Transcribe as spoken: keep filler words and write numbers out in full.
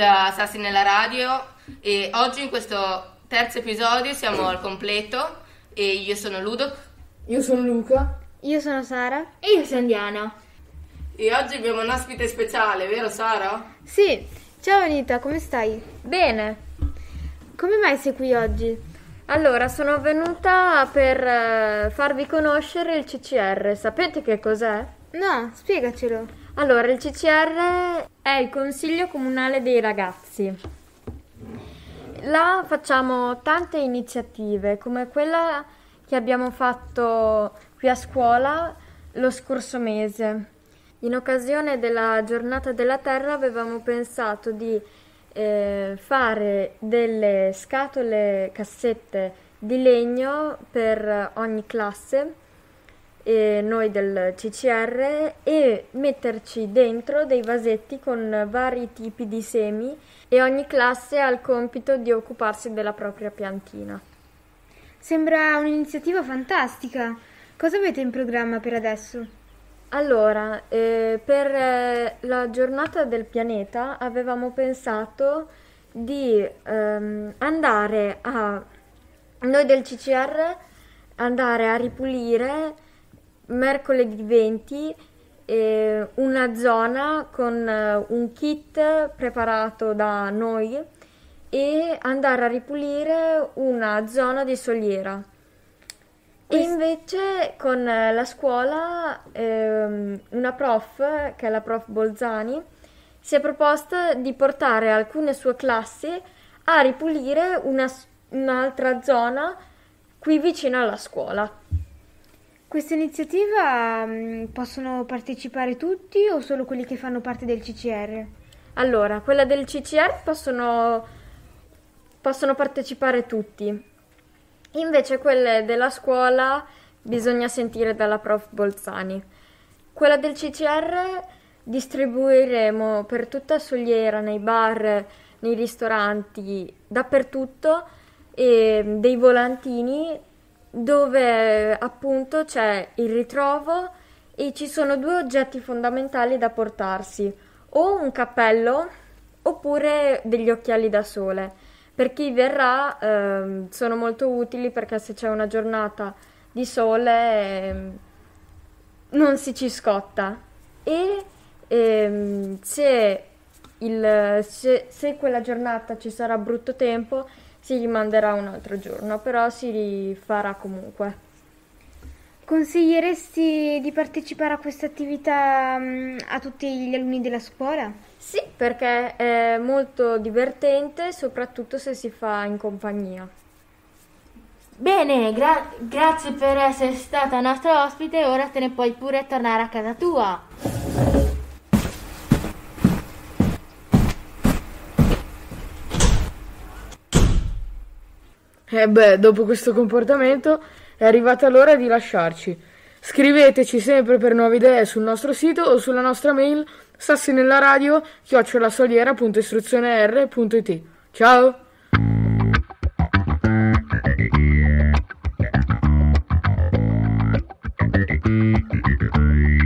a Sassi nella radio e oggi in questo terzo episodio siamo al completo e io sono Ludo. Io sono Luca. Io sono Sara. E io sono Diana. E oggi abbiamo un ospite speciale, vero Sara? Sì. Ciao Anita, come stai? Bene. Come mai sei qui oggi? Allora, sono venuta per eh, farvi conoscere il C C R. Sapete che cos'è? No, spiegacelo. Allora, il C C R è il Consiglio Comunale dei Ragazzi. Là facciamo tante iniziative, come quella che abbiamo fatto qui a scuola lo scorso mese. In occasione della Giornata della Terra avevamo pensato di eh, fare delle scatole cassette di legno per ogni classe, e noi del C C R, e metterci dentro dei vasetti con vari tipi di semi, e ogni classe ha il compito di occuparsi della propria piantina. Sembra un'iniziativa fantastica. Cosa avete in programma per adesso? Allora, eh, per eh, la giornata del pianeta avevamo pensato di ehm, andare a, noi del C C R, andare a ripulire mercoledì venti eh, una zona con eh, un kit preparato da noi, e andare a ripulire una zona di soliera. E invece con la scuola ehm, una prof, che è la prof Bolzani, si è proposta di portare alcune sue classi a ripulire una, un'altra zona qui vicino alla scuola. Questa iniziativa mh, possono partecipare tutti o solo quelli che fanno parte del C C R? Allora, quella del C C R possono, possono partecipare tutti. Invece quelle della scuola bisogna sentire dalla prof Bolzani. Quella del C C R distribuiremo per tutta Soliera, nei bar, nei ristoranti, dappertutto, e dei volantini dove appunto c'è il ritrovo, e ci sono due oggetti fondamentali da portarsi: o un cappello oppure degli occhiali da sole. Per chi verrà eh, sono molto utili, perché se c'è una giornata di sole eh, non si ci scotta, e eh, se, il, se, se quella giornata ci sarà brutto tempo si rimanderà un altro giorno, però si rifarà comunque. Consiglieresti di partecipare a questa attività mh, a tutti gli alunni della scuola? Sì, perché è molto divertente, soprattutto se si fa in compagnia. Bene, gra- grazie per essere stata nostra ospite, ora te ne puoi pure tornare a casa tua. E beh, dopo questo comportamento è arrivata l'ora di lasciarci. Scriveteci sempre per nuove idee sul nostro sito o sulla nostra mail sassinellaradio chiocciola soliera punto istruzione r punto it. Ciao! Thank you.